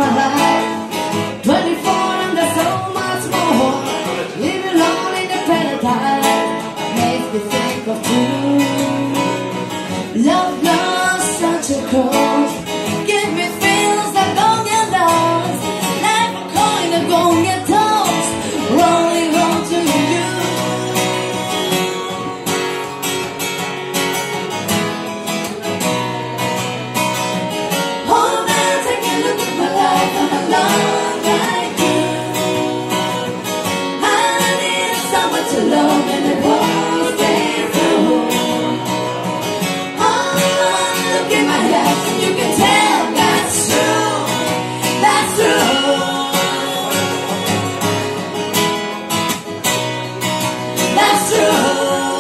life. 24 and there's so much more. Living alone in the paradise makes me think of you. Love lost such a cause. Give me feels that don't get lost. Like a coin that won't get tossed. Rolling on to you. Hold on, take a look at my life. I'm alone like you. I need someone to love and it won't stay through. Oh, look in my eyes and you can tell that's true. That's true. That's true.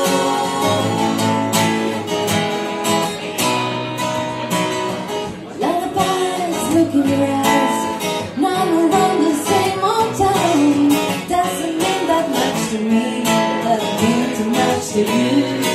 Lullabies, look in your eyes. Now we're on the same old time. Doesn't mean that much to me, but it means too much to you.